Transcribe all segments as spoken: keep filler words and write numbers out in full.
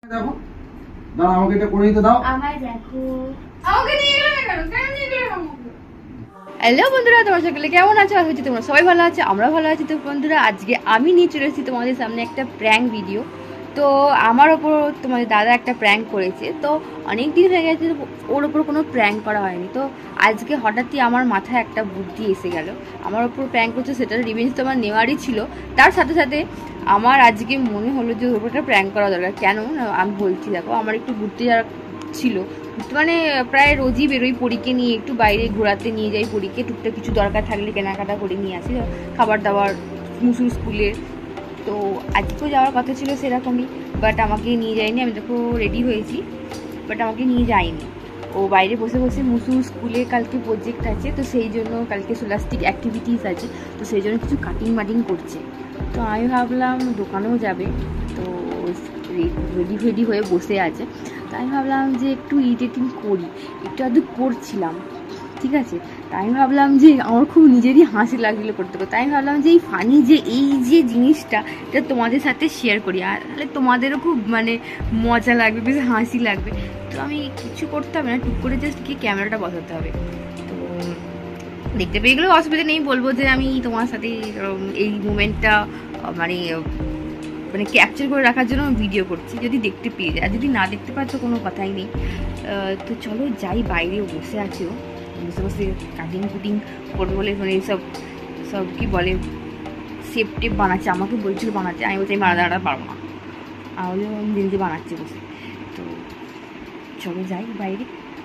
দেখো দাঁড়া আমাকে এটা করে নিতে দাও। আমায় দেখো আমাকে নিয়ে গেলে না কেন কেন নিয়ে গেলে আমাকে। হ্যালো বন্ধুরা, তোমরা সকলে কেমন আছো? আশা করছি তোমরা সবাই ভালো আছো, আমরা ভালো আছি। তো বন্ধুরা, আজকে আমি নিয়ে চলে এসেছি তোমাদের সামনে একটা প্র্যাঙ্ক ভিডিও। তো আমার ওপর তোমাদের দাদা একটা প্র্যাঙ্ক করেছে, তো অনেক দিন হয়ে গেছে ওর ওপর কোনো প্র্যাঙ্ক করা হয়নি। তো আজকে হঠাৎই আমার মাথায় একটা বুদ্ধি এসে গেল, আমার ওপর প্র্যাঙ্ক করছে, সেটার রিভেঞ্জ তো আমার নেওয়ারই ছিল। তার সাথে সাথে আমার আজকে মনে হলো যে ওর ওপরটা প্র্যাঙ্ক করা দরকার। কেন আমি বলছি, দেখো আমার একটু ঘুরতে যাওয়ার ছিল, মানে প্রায় রোজই বেরোই পরীকে নিয়ে, একটু বাইরে ঘোরাতে নিয়ে যাই পরীকে, টুকটাক কিছু দরকার থাকলে কেনাকাটা করে নিয়ে আসি, খাবার দাবার, মুসুর স্কুলের। তো আজকেও যাওয়ার কথা ছিল সেরকমই, বাট আমাকে নিয়ে যায়নি। আমি দেখো রেডি হয়েছি, বাট আমাকে নিয়ে যায়নি। ও বাইরে বসে বসে মুসুর স্কুলে কালকে প্রজেক্ট আছে, তো সেই জন্য কালকে সোলাস্টিক অ্যাক্টিভিটিস আছে, তো সেই জন্য কিছু কাটিং মাটিং করছে। তো আমি ভাবলাম দোকানেও যাবে, তো রেডি ফেডি হয়ে বসে আছে। তো আমি ভাবলাম যে একটু ইডিটিং করি, একটু আধটু করছিলাম, ঠিক আছে। তাই আমি ভাবলাম যে আমার খুব নিজেরই হাসি লাগছিলো করতে করতে। তাই আমি ভাবলাম যে এই ফানি যে এই যে জিনিসটা, এটা তোমাদের সাথে শেয়ার করি, আর তাহলে তোমাদেরও খুব মানে মজা লাগবে, বেশ হাসি লাগবে। তো আমি কিছু করতে হবে না, টুক করে জাস্ট গিয়ে ক্যামেরাটা বসাতে হবে। তো দেখতে পেয়ে গেলেও অসুবিধা নেই, বলবো যে আমি তোমার সাথে এই মুমেন্টটা মানে মানে ক্যাপচার করে রাখার জন্য ভিডিও করছি, যদি দেখতে পেয়ে যায়। আর যদি না দেখতে পাই তো কোনো কথাই নেই। তো চলো যাই, বাইরে বসে আছে, ও বসে বসে কাটিং কুটিং করবে বলে, মানে সব সব কি বলে শেপ টেপ বানাচ্ছে, আমাকে বলছিল বানাচ্ছে। আমি বলছি আমি আলাদা আলাদা পারবো না, আমি দিনকে বানাচ্ছে বসে। তো চলো যাই বাইরে।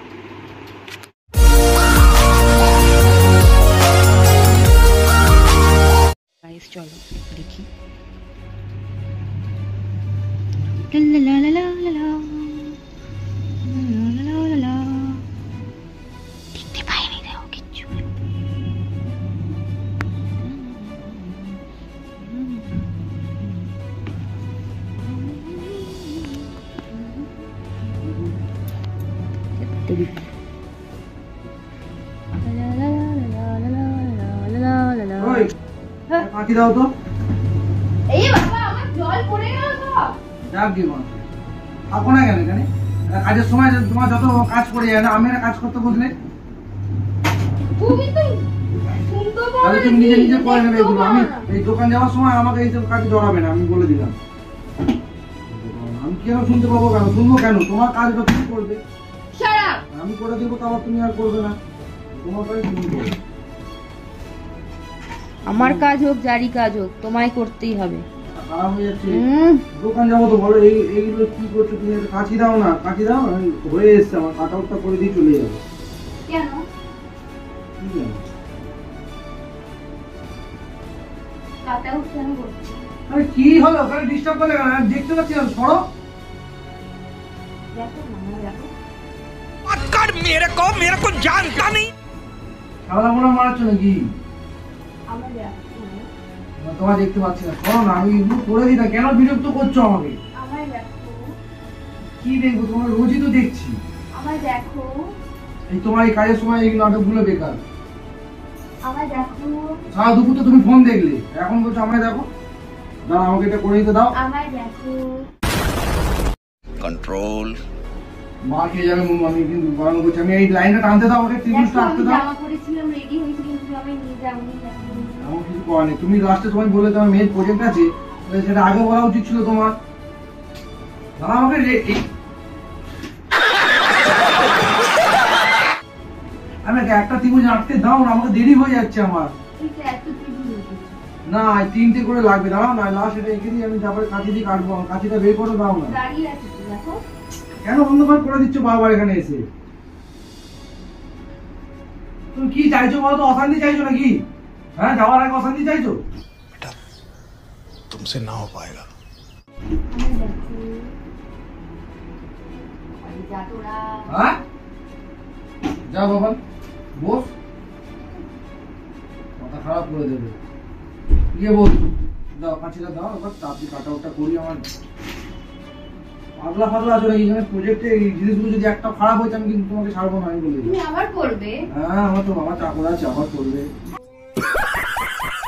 চলো দেখি। লা লা লা লা লা লা, দেখতে পাইনি দেখো কিচ্ছু। কাটি দাও তো। এই বাবা আমার জল পড়ে গেল সব। যাক কি মা থাকো না কেন এখানে, কাজের সময় তোমার যত কাজ পড়ে যায় না, আমি একটা কাজ করতে বুঝলে। তুমি তো শুনতো বল, তাহলে তুমি নিজে নিজে করে নেবে এগুলো। আমি এই দোকান যাওয়ার সময় আমাকে এইসব কাজে জড়াবে না, আমি বলে দিলাম। আমি কেন শুনতে পাবো, কেন শুনবো, কেন তোমার কাজটা তুমি করবে, আমি করে দেবো, তারপর তুমি আর করবে না, তোমার কাজ তুমি করবে। আমার কাজ হোক যারই কাজ হোক, তোমায় করতেই হবে। খারাপ হয়ে যাচ্ছে, দোকান যাবো তো বলো। এই এইগুলো কি করছো তুমি? কাঁচি দাও না, কাঁচি দাও, হয়ে এসছে আমার, কাট আউটটা করে দিয়ে চলে যাবো। কেন কাট আউট কেন করছো? আরে কি হলো, ওখানে ডিস্টার্ব করলে কেন? আমি দেখতে পাচ্ছি না, সরো। দেখো না, দেখো पकड़ मेरे को मेरे को जानता नहीं। সাদা মোড়া মারাচ্ছ নাকি? আমার দেখো তোমার দেখতে পাচ্ছি না, সরো না। আমি এগুলো করে দিই না, কেন বিরক্ত করছো আমাকে? আমার দেখো। কি দেখবো, তোমার রোজই তো দেখছি। আমার দেখো। এই তোমার এই কাজের সময় এই নাটকগুলো বেকার। আমার দেখো। সারা দুপুর তো তুমি ফোন দেখলে, এখন বলছো আমায় দেখো। দাঁড়া আমাকে এটা করে দিতে দাও। আমার দেখো। कंट्रोल মা খেয়ে যাবে, আমি কিন্তু বারণ করছি। আমি এই লাইনটা টানতে দাও, আমাকে ত্রিভুজটা আঁকতে দাও। জামা পরেছিলাম, রেডি হয়েছিলাম, তুমি আমায় নিয়ে যাওনি। এমন কিছু করার নেই। তুমি লাস্টে সময় বলে তোমার মেয়ের প্রজেক্ট আছে, সেটা আগে বলা উচিত ছিল তোমার। দাঁড়া আমাকে আমি একটা ত্রিভুজ আঁকতে দাও না, আমাকে দেরি হয়ে যাচ্ছে আমার। না তিনটে করে লাগবে, দাঁড়াও না, লাস্ট এটা এঁকে দিই আমি, তারপরে কাঁচি দিয়ে কাটবো। কাঁচিটা বের করে দাও না। কেন অন্ধকার করে দিচ্ছ বারবার এখানে এসে? তুমি কি চাইছো বলো তো? অশান্তি চাইছো নাকি? হ্যাঁ, যাওয়ার আগে অশান্তি চাইছো? बेटा तुमसे ना हो पाएगा। হ্যাঁ যা বাবা, বস, মাথা খারাপ করে দেবে। গিয়ে বস, দাও কাঁচিটা দাও, এবার তাড়াতাড়ি কাটা ওটা করি। আমার পাগলা পাগলা আছো নাকি? এখানে প্রজেক্টে এই জিনিসগুলো যদি একটা খারাপ হয়েছে আমি কিন্তু তোমাকে ছাড়বো না, আমি বলে দিই। তুমি আবার করবে? হ্যাঁ, আমার তো বাবা চাকর আছে, আবার করবে।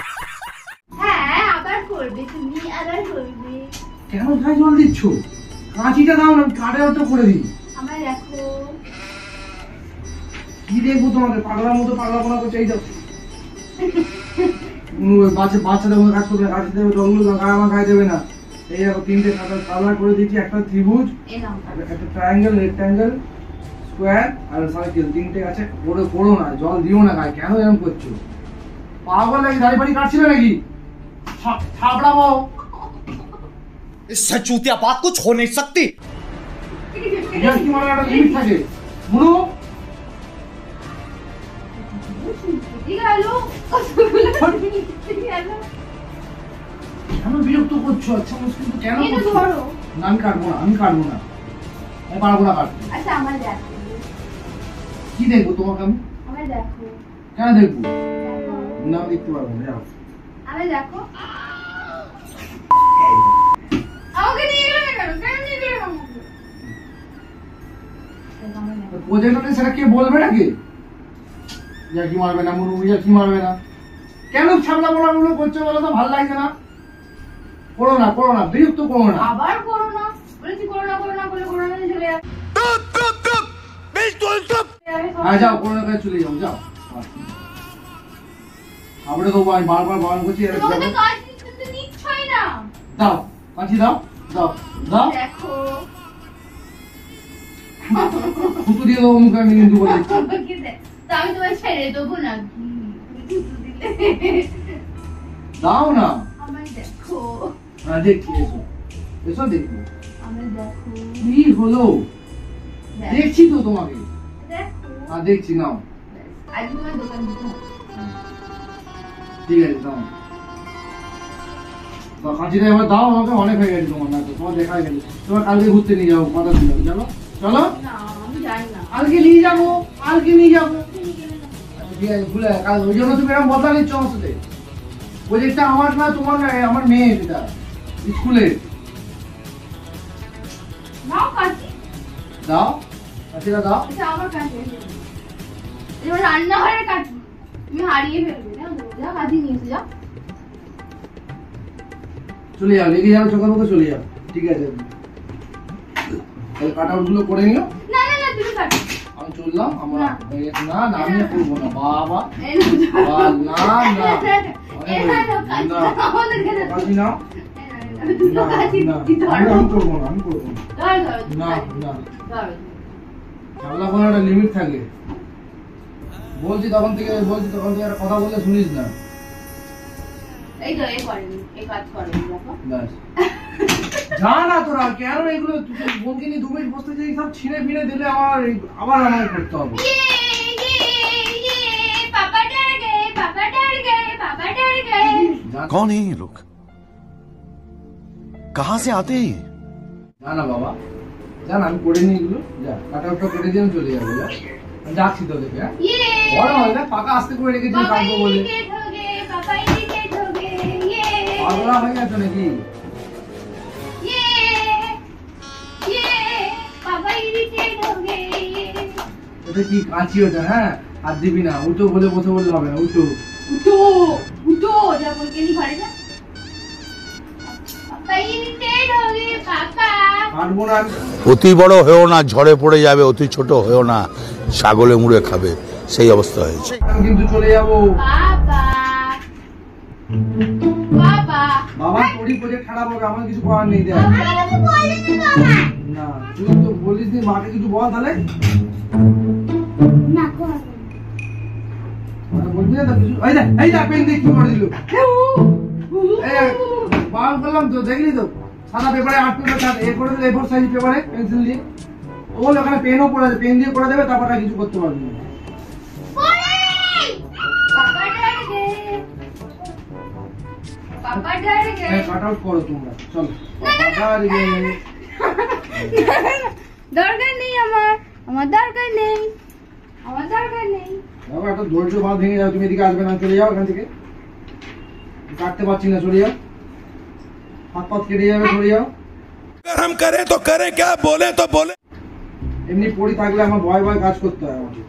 হ্যাঁ আবার করবে, তুমি আবার করবে। কেন গায়ে জল দিচ্ছ? কাঁচিটা দাও না, কাটার তো করে দিই। আমার দেখো কি দেখবো তোমাকে? পাগলার মতো পাগলাপনা করছে। এই দেখো বাচ্চা বাচ্চাদের মতো কাজ করবে না, কাছে দেবে জলগুলো গায়ে আমার গায়ে দেবে না। এই দেখো তিনটে কালার করে দিচ্ছি, একটা ত্রিভুজ, একটা ট্রায়াঙ্গেল, রেক্ট্যাঙ্গেল, স্কোয়ার আর সার্কেল, তিনটে আছে। পড়ে পড়ো না, জল দিও না গায়ে। কেন এরকম করছো? পাগল নাকি? দাড়ি ফাড়ি কাটছিল নাকি? থাপড়া পাও। इस सचूतिया बात कुछ हो नहीं सकती। কি মানে একটা লিমিট থাকে। মুনু কেন বিরক্ত করছো? আচ্ছা মুশকিল তো কেন করছো? না আমি কাটবো না, আমি কাটবো না, আমি পারবো না কাটতে। আচ্ছা আমার দেখো কি দেখবো তোমাকে আমি? আমার দেখো কেন দেখবো? না দেখতে পারবো না। যাও আমি দেখো আমাকে নিয়ে গেলে না কেন? কেন নিয়ে গেলে আমাকে? প্রজেক্টটা সেটা কে বলবে নাকি? ইয়া কি মারবে না মুনু, ইয়া কি মারবে না? কেন ছাবলা বলাগুলো করছো বলো তো? ভালো লাগছে না। করো না, করো না, বিরক্ত করো না। আবার করো না বলেছি, করো না করো না করলে করো না চলে যাবে। चुप चुप चुप बिल्कुल चुप। হ্যাঁ যাও, করো না, চলে যাও, যাও। আমরা তো ভাই বারবার বারণ করছি। এর তোমাকে কাজ নিতে নিচ্ছই না। দাও কাঁচি দাও, দাও দাও। দেখো থুতু দিয়ে দেবো মুখে আমি কিন্তু বলে দিচ্ছি। আমাকে দে, তা আমি তোমায় ছেড়ে দেবো না। দাও না। আমায় দেখো হ্যাঁ দেখছি, এসো এসো দেখবো। আমায় দেখো কি হলো? দেখছি তো তোমাকে। দেখো হ্যাঁ দেখছি, নাও। আজ তোমার দোকান দিতে হবে। ঠিক আছে দাও। দাও কাঁচিটা এবার দাও আমাকে, অনেক হয়ে গেছে তোমার। না তো তোমার দেখা গেছে। তোমার কালকে ঘুরতে নিয়ে যাবো, কথা দিলাম। চলো চলো, না আমি জানি না। কালকে নিয়ে যাবো, কালকে নিয়ে যাবো। ঠিক আছে, ভুলে কাল ওই জন্য তুমি এরকম বদলা নিচ্ছ আমার সাথে। প্রজেক্টটা আমার না, তোমার না, আমার মেয়ে এটা স্কুলের। নাও কাটি। দাও কাঁচিটা দাও। আচ্ছা আমার কাছে এবার রান্নাঘরের কাটি তুমি হারিয়ে ফেলবে না। যা কাটি নিয়ে এসে যাও। চলে যাও, লেগে যাও, চোখের মুখে চলে যাও। ঠিক আছে, তাহলে কাট আউট গুলো করে নিও। না না না তুমি কাটো। আমি চললাম। আমরা না। না না আমি আর করবো না বাবা। এই নাও, যাও। বা, না না এই নাও, কাটি না। দাও, আমাদেরকে দাও। কাঁচি নাও। এই নাও, না, কাটি না, দিচ্ছি, ধরো। আমি আমি করবো না, আমি করবো না। ধরো, ধরো, না কাটি। না, ধরো। ঝামেলা কোনো একটা লিমিট থাকে। বলছি তখন থেকে, বলছি তখন থেকে একটা কথা বললে শুনিস না। এই তো, এই করেনি, এই কাজ করেনি, দেখো। ব্যাস। যা না তোরা, কেন এগুলো বোনকে নিয়ে দু মিনিট বসতে চাই, সব ছিঁড়ে ফিরে দিলে আমার এই- আবার আমাকে করতে হবে। ये, ये, ये, पापा डर गए, पापा डर गए, पापा डर गए। যা- कौन है ये लोग? कहां से आते हैं ये? না না বাবা, জান আমি করে নিই এগুলো। যা কাটা উঠা করে দিয়ে আমি চলে যাবো। যা আমি যাচ্ছি তো দেখে। হ্যাঁ ये, বড় হয় না, পাকা আসতে করে রেখেছি पापा কাটবো বলে। irritate हो गए, पापा irritate हो गए, ये, পাগলা হয়ে গেছো নাকি? ये, ये, पापा irritate हो गए, ये। ওটা কি কাঁচি ওটা? হ্যাঁ আর দিবি না। উঠো বলে বসে বললে হবে না। উঠো उठो, उठो, जा बोल के नहीं खड़े जा। पापा irritate हो गए, पापा। কাটবো না আমি। অতি বড় হয়েও না, ঝড়ে পড়ে যাবে, অতি ছোট হয়েও না, ছাগলে মুড়ে খাবে, সেই অবস্থা হয়েছে। আমি কিন্তু চলে যাবো। पापा, पापा। বাবা তোরই প্রজেক্ট খারাপ হবে, আমার কিছু করার নেই। দেখ আমাকে বলেনি বাবা। না তুই তো বলিস নি, মাকে কিছু বল তাহলে। না কর। মানে বলবি না তো কিছু। এই দেখ, এই দেখ পেন দিয়ে কি করে দিল। এই বাল করলাম তো, দেখলি তো সাদা পেপারে আর্ট পেপার এ করে দিলে, এ ফোর সাইজ পেপারে পেন্সিল দিয়ে। ও বলে ওখানে পেনও করে দেবে, পেন দিয়ে করে দেবে, তারপর আর কিছু করতে পারবি না। पापा डर गए, पापा डर गए। কাট আউট করো তোমরা, চলো। বাবা রে, দরকার নেই আমার, আমার দরকার নেই, আমার দরকার নেই। বাবা একটা ধৈর্য বাঁধ ভেঙে যাও। তুমি এদিকে আসবে না, চলে যাও এখান থেকে। কাটতে পারছি না, চলে যাও। হাত পাত কেটে যাবে, চলে যাও। अगर हम करें तो करें क्या, बोले तो बोले। এমনি পড়ি থাকলে আমার ভয় ভয় কাজ করতে হয় আমাকে।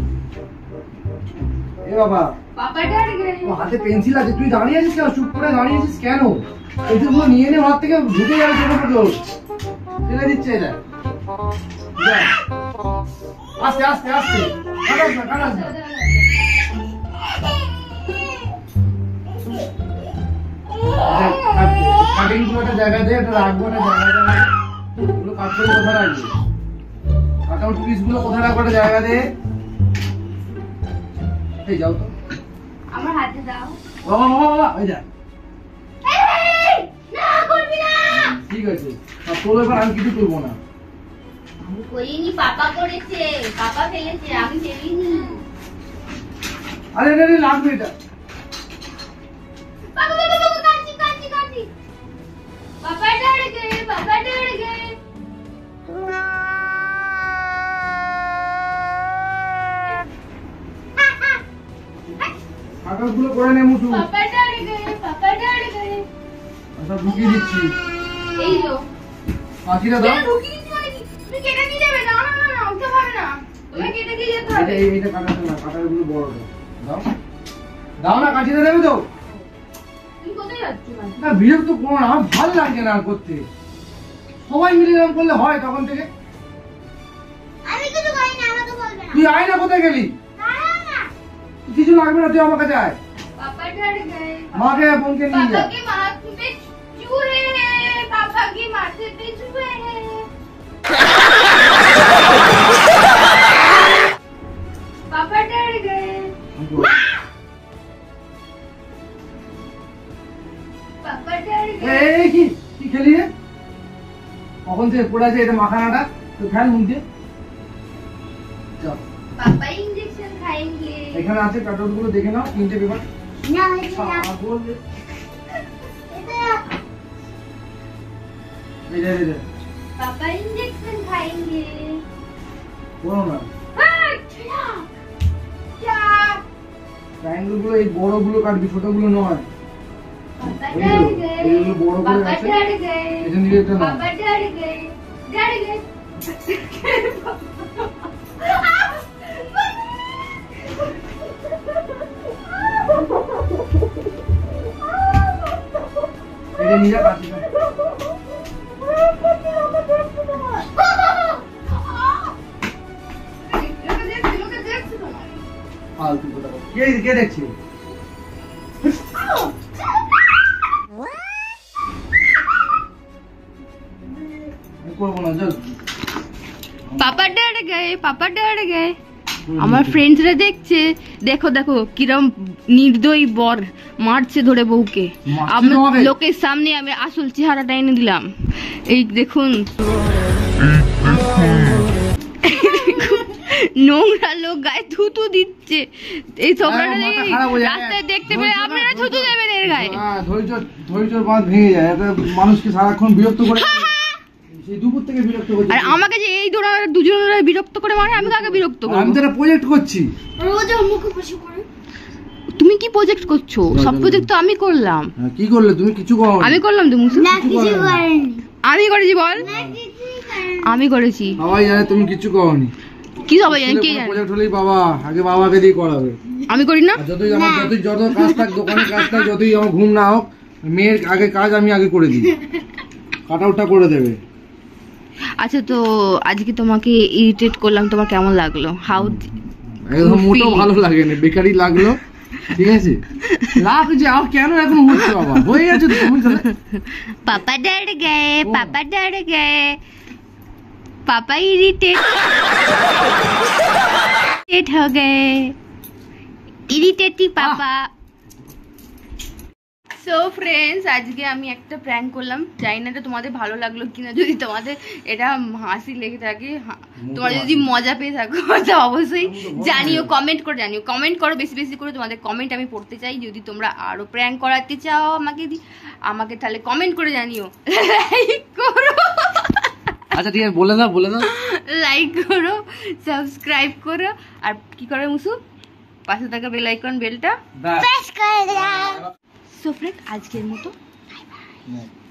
এ বাবা, पापा डर गए। ও হাতে পেন্সিল আছে, তুই দাঁড়িয়ে আছিস কেন? চুপ করে দাঁড়িয়ে আছিস কেন? পেন্সিলগুলো নিয়ে নে হাত থেকে, ঢুকে যাবে ছোট ছোট। ফেলে দিচ্ছে এটা যা। আস্তে আস্তে আস্তে কাটাস না কাটাস না কাটিং গুলো একটা জায়গায় দিয়ে এটা রাখবো না জায়গায় ওগুলো কাট করে কোথায় রাখবো কাটাউট পিস গুলো কোথায় রাখবো একটা জায়গা দিয়ে এই যাও তো আমার হাতে দাও বাবা বাবা বাবা এই যা এই না করবি না ঠিক আছে আর তোর এবার আমি কিছু করবো না আমি করিনি পাপা করেছে পাপা ফেলেছে আমি ফেলিনি আরে আরে আরে, লাগবে এটা পাপা পাপা পাপা কাঁচি কাঁচি কাঁচি পাপা ডর গে পাপা ডর গে কাটাউট গুলো করে নে মুটু পাপা ডর গে পাপা ডর গে আচ্ছা ঢুকিয়ে দিচ্ছি এই লো বাকিটা দাও এটা ঢুকিয়ে দিচ্ছি মানে কি? তুমি কেটে নিয়ে যাবে না না না না ওটা হবে না তুমি কেটে দিয়ে যেতে এটা হবে এই এটা কাটাতে না কাটার গুলো বড় দাও দাও না কাটিয়ে দেবে তো তুমি কোথায় যাচ্ছ মানে না বিরক্ত করো না আমার ভালো লাগছে না আর করতে সবাই মিলে এরকম করলে হয় তখন থেকে আমি কিছু করি না আমাকে বলবে না তুই আয় না কোথায় গেলি না না কিছু লাগবে না তুই আমার কাছে আয় पापा डर गए মাকে বোনকে নিয়ে যা पापा के माथे पे चूहे हैं पापा के माथे पे चूहे हैं पापा डर गए पापा डर गए এই কি কি খেলি রে কখন থেকে পড়ে আছে এটা মাখানাটা তো ফেল মুখ দিয়ে চল पापा इंजेक्शन खाएंगे এখানে আছে কাটাউট গুলো দেখে নাও তিনটে পেপার ना ছাগল রে। এই যে এই যে पापा इंजेक्शन खाएंगे বলো না क्या ট্রায়াঙ্গেল গুলো এই বড় গুলো কাটবি ছোট গুলো নয় पापा এইগুলো, डर गए এইগুলো বড় করে पापा আছে डर गए এটা নিয়ে এটা না पापा डर गए डर गए এটা নিয়ে যা কাটি না ফালতু কথা বল। কে কে দেখছে আমি করবো না চল পাপা ডর গए পাপা ডর গए আমার ফ্রেন্ডসরা দেখছে দেখো দেখো কিরম নির্দয়ী বর মারছে ধরে বউকে মারছে আমি তোমাকে? লোকের সামনে আমি আসল চেহারাটা এনে দিলাম এই দেখুন নোংরা লোক গায়ে থুতু দিচ্ছে এই ছোকরাটা হ্যাঁ, মাথা দেখি খারাপ হয়ে যায়। রাস্তায় দেখতে পেলে ধৈর্য না, আপনারা থুতু ধৈর্য। দেবেন এর গায়ে হ্যাঁ, ধৈর্য ধৈর্যর বাঁধ ভেঙে যায় এটা মানুষকে সারাক্ষণ বিরক্ত করে সেই দুপুর থেকে বিরক্ত করছে আর আমাকে যে এই ধরনের দুজনের বিরক্ত করে মানে আমি কাকে বিরক্ত আমি করব তো একটা প্রজেক্ট করছি তুমি কি প্রজেক্ট করছো না, সব না, প্রজেক্ট তো আমি করলাম হ্যাঁ, কি করলে তুমি কিছু করো আমি করলাম তো মুসু আমি করেছি বল আমি করেছি সবাই জানে তুমি কিছু করোনি কি সবাই জানে কে জানে প্রজেক্ট হলেই বাবা আগে বাবাকে দিয়ে করাবে আমি করি না আর যতই আমার যতই যত কাজ থাক দোকানে কাজ থাক যতই আমার ঘুম না হোক মেয়ের আগে কাজ আমি আগে করে দিই কাট আউটটা করে দেবে আচ্ছা তো আজকে তোমাকে ইরিটেট করলাম তোমার কেমন লাগলো হাউ একদম মোটেও feel? ভালো লাগে না বেকারি লাগলো ঠিক আছে লাগছে আর কেন এখন হচ্ছে বাবা হয়ে গেছে তো তুমি তাহলে पापा डर गए पापा डर गए पापा इरिटेट इरिटेट हो गए इरिटेटी पापा সো ফ্রেন্ডস আজকে আমি একটা প্র্যাঙ্ক করলাম জানি না এটা তোমাদের ভালো লাগলো কিনা যদি তোমাদের এটা হাসি লেগে থাকে হা- তোমরা যদি মজা পেয়ে থাকো তো অবশ্যই জানিও কমেন্ট করে জানিও কমেন্ট করো বেশি বেশি করে তোমাদের কমেন্ট আমি পড়তে চাই যদি তোমরা আরো প্র্যাঙ্ক করাতে চাও আমাকে দি- আমাকে তাহলে কমেন্ট করে জানিও লাইক করো আচ্ছা ঠিক আছে বলে দাও বলে দাও লাইক করো সাবস্ক্রাইব করো আর কি করে মুসু পাশে থাকা বেল আইকন বেলটা ব্যাস। সো ফ্রেন্ড আজকের মতো না।